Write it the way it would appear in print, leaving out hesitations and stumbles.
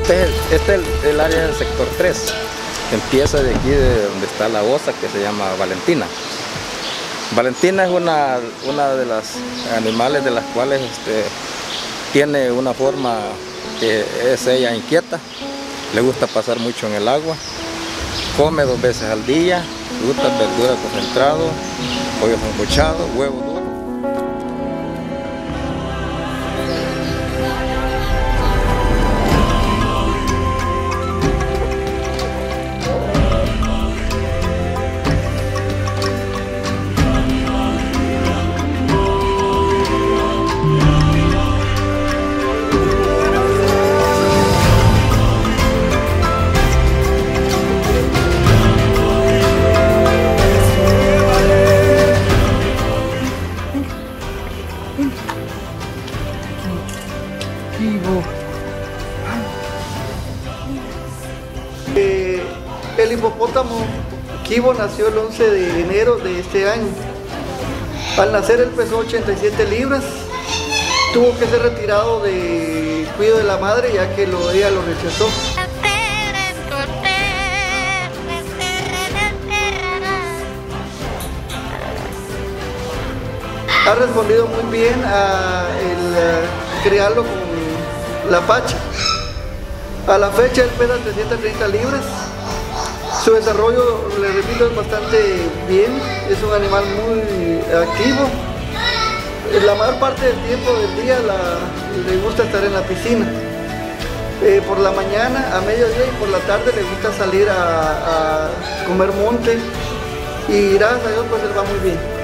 Este es el área del sector 3, que empieza de aquí, de donde está la osa, que se llama Valentina. Valentina es una de las animales de las cuales tiene una forma que es ella inquieta, le gusta pasar mucho en el agua, come 2 veces al día, frutas, verduras concentrado, pollo sancochado, huevo duro. El hipopótamo Kibo nació el 11 de enero de este año. Al nacer él pesó 87 libras. Tuvo que ser retirado de cuidado de la madre ya que ella lo rechazó. Ha respondido muy bien a criarlo con la pacha. A la fecha él pesa 330 libras. Su desarrollo, le repito, es bastante bien. Es un animal muy activo. La mayor parte del tiempo del día le gusta estar en la piscina. Por la mañana, a mediodía y por la tarde le gusta salir a comer monte. Y gracias a Dios pues él va muy bien.